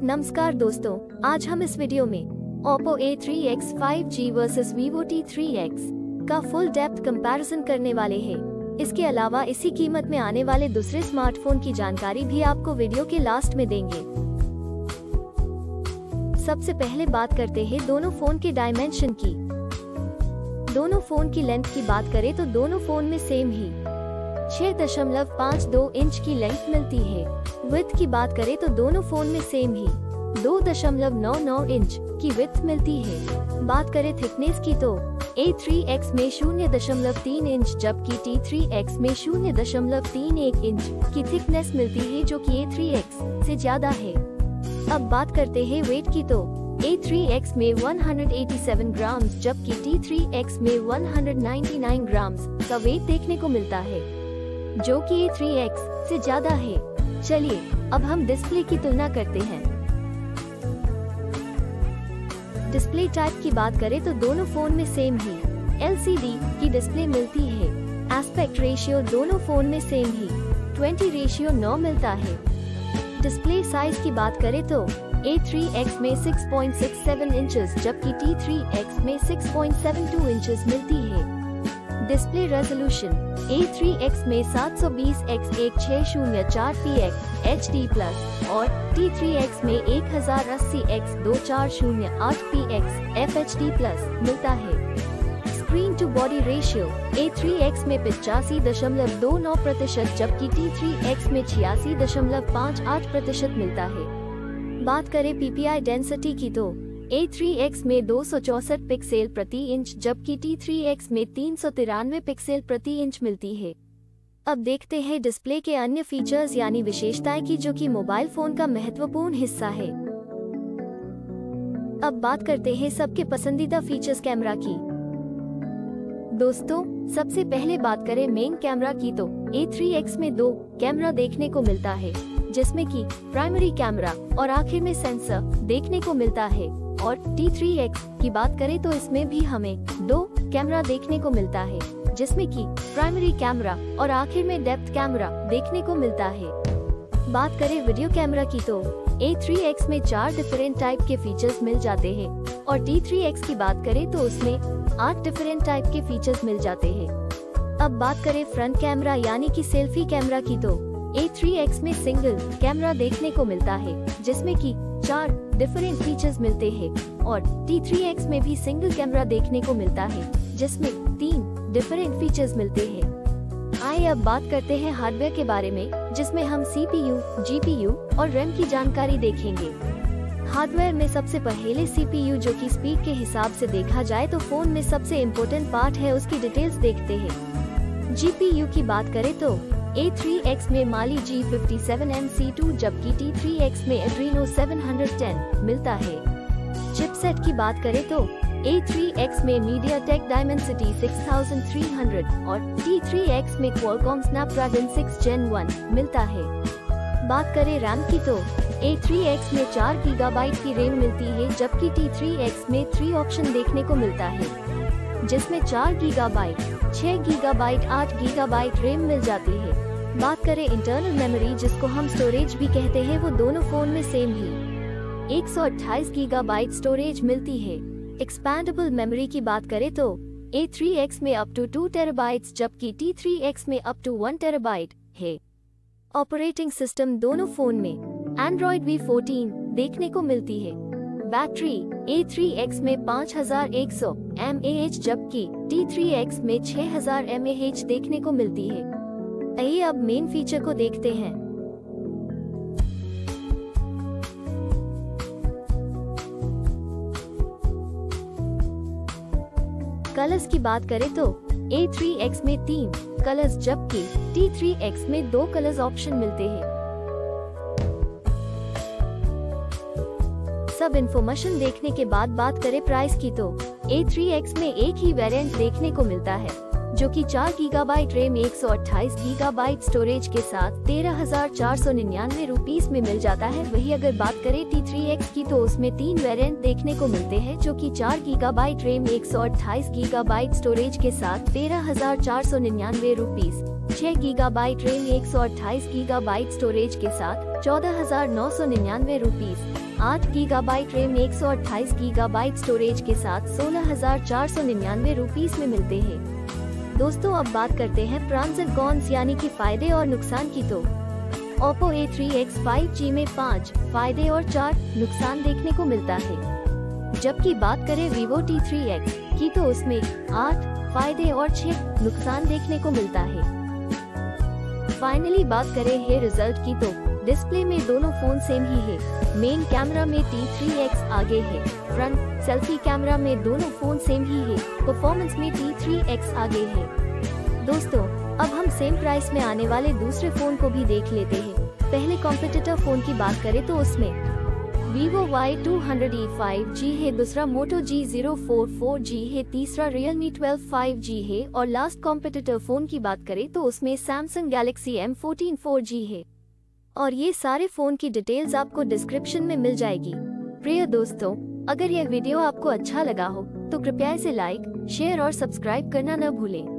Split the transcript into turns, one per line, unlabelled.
नमस्कार दोस्तों, आज हम इस वीडियो में Oppo A3X 5G versus Vivo T3X का फुल डेप्थ कंपैरिजन करने वाले हैं। इसके अलावा इसी कीमत में आने वाले दूसरे स्मार्टफोन की जानकारी भी आपको वीडियो के लास्ट में देंगे। सबसे पहले बात करते हैं दोनों फोन के डायमेंशन की। दोनों फोन की लेंथ की बात करें तो दोनों फोन में सेम ही 6.52 इंच की लेंथ मिलती है। विड्थ की बात करें तो दोनों फोन में सेम ही 2.99 इंच की विड्थ मिलती है। बात करें थिकनेस की तो A3X में 0.3 इंच जबकि T3X में 0.31 इंच की थिकनेस मिलती है, जो कि A3X से ज्यादा है। अब बात करते हैं वेट की तो A3X में 187 ग्राम्स जबकि T3X में 199 ग्राम्स का वेट देखने को मिलता है, जो कि A3X से ज्यादा है। चलिए अब हम डिस्प्ले की तुलना करते हैं। डिस्प्ले टाइप की बात करें तो दोनों फोन में सेम ही LCD की डिस्प्ले मिलती है। एस्पेक्ट रेशियो दोनों फोन में सेम ही 20:9 मिलता है। डिस्प्ले साइज की बात करें तो A3X में 6.67 इंचेस जबकि T3X में 6.72 इंचेस मिलती है। डिस्प्ले रेजोल्यूशन A3X में 720x1604px HD+ और T3X में 1080x2408px FHD+ मिलता है। Screen to body ratio A3X में 85.29% जबकि T3X में 86.58% मिलता है। बात करें PPI डेंसिटी की तो A3X में 264 पिक्सेल प्रति इंच जबकि T3X में 393 पिक्सेल प्रति इंच मिलती है। अब देखते हैं डिस्प्ले के अन्य फीचर्स यानी विशेषताएं की, जो कि मोबाइल फोन का महत्वपूर्ण हिस्सा है। अब बात करते हैं सबके पसंदीदा फीचर्स कैमरा की। दोस्तों, सबसे पहले बात करें मेन कैमरा की तो A3X में 2 कैमरा देखने को मिलता है, जिसमें कि प्राइमरी कैमरा और आखिर में सेंसर देखने को मिलता है। और T3X की बात करें तो इसमें भी हमें 2 कैमरा देखने को मिलता है, जिसमें कि प्राइमरी कैमरा और आखिर में डेप्थ कैमरा देखने को मिलता है। बात करें वीडियो कैमरा की तो A3X में 4 डिफरेंट टाइप के फीचर्स मिल जाते हैं और T3X की बात करें तो उसमें 8 डिफरेंट टाइप के फीचर्स मिल जाते हैं। अब बात करें फ्रंट कैमरा यानी कि सेल्फी कैमरा की तो A3X में सिंगल कैमरा देखने को मिलता है, जिसमें कि 4 डिफरेंट फीचर्स मिलते हैं और T3X में भी सिंगल कैमरा देखने को मिलता है, जिसमें 3 डिफरेंट फीचर्स मिलते हैं। आइए अब बात करते हैं हार्डवेयर के बारे में, जिसमें हम CPU, GPU और RAM की जानकारी देखेंगे। हार्डवेयर में सबसे पहले CPU, जो कि स्पीड के हिसाब से देखा जाए तो फोन में सबसे इम्पोर्टेंट पार्ट है, उसकी डिटेल्स देखते हैं। GPU की बात करें तो A3X में Mali G57MC2 जबकि T3X में Adreno 710 मिलता है। चिपसेट की बात करें तो A3X में MediaTek Dimensity 6300 और T3X में Qualcomm Snapdragon 6 Gen 1 मिलता है। बात करें रैम की तो A3X में 4 GB की रैम मिलती है जबकि T3X में 3 ऑप्शन देखने को मिलता है, जिसमें 4 GB, 6 GB, 8 GB रैम मिल जाती है। बात करें इंटरनल मेमोरी, जिसको हम स्टोरेज भी कहते हैं, वो दोनों फोन में सेम ही 128 GB स्टोरेज मिलती है। एक्सपैंडेबल मेमोरी की बात करें तो A3X में अप टू 2 TB जबकि T3X में अप टू 1 TB है। ऑपरेटिंग सिस्टम दोनों फोन में Android V14 देखने को मिलती है। बैटरी A3X में 5100 mAh जबकि T3X में 6000 mAh देखने को मिलती है। आइए अब मेन फीचर को देखते हैं। कलर्स की बात करें तो A3X में 3 कलर्स जबकि T3X में 2 कलर्स ऑप्शन मिलते हैं। सब इन्फॉर्मेशन देखने के बाद बात करें प्राइस की तो A3X में एक ही वेरिएंट देखने को मिलता है, जो कि 4 GB रैम 128 GB स्टोरेज के साथ 13,499 रुपीस में मिल जाता है। वही अगर बात करें T3X की तो उसमें 3 वेरिएंट देखने को मिलते हैं, जो कि 4 GB रैम 128 GB स्टोरेज के साथ 13,499 rupees, 6 GB RAM 128 GB storage के साथ 14,999 rupees, 8 gigabyte RAM 128 gigabyte storage के साथ 16,499 रुपीस में मिलते हैं। दोस्तों अब बात करते हैं प्रॉन्स एंड कॉन्स यानी कि फायदे और नुकसान की। तो Oppo A3X 5G में 5 फायदे और 4 नुकसान देखने को मिलता है, जबकि बात करें Vivo T3X की तो उसमें 8 फायदे और 6 नुकसान देखने को मिलता है। फाइनली बात करें है रिजल्ट की तो डिस्प्ले में दोनों फोन सेम ही है। मेन कैमरा में T3X आगे है, फ्रंट सेल्फी कैमरा में दोनों फोन सेम ही है, परफॉर्मेंस में T3X आगे है। दोस्तों अब हम सेम प्राइस में आने वाले दूसरे फोन को भी देख लेते हैं। पहले कॉम्पिटिटर फोन की बात करें तो उसमें Vivo Y200e 5G है, दूसरा Moto G044G है, तीसरा Realme 12 5G है और लास्ट कॉम्पिटिटर फोन की बात करें तो उसमें Samsung Galaxy M14 4G है। और ये सारे फोन की डिटेल्स आपको डिस्क्रिप्शन में मिल जाएगी। प्रिय दोस्तों, अगर यह वीडियो आपको अच्छा लगा हो तो कृपया इसे लाइक, शेयर और सब्सक्राइब करना न भूलें।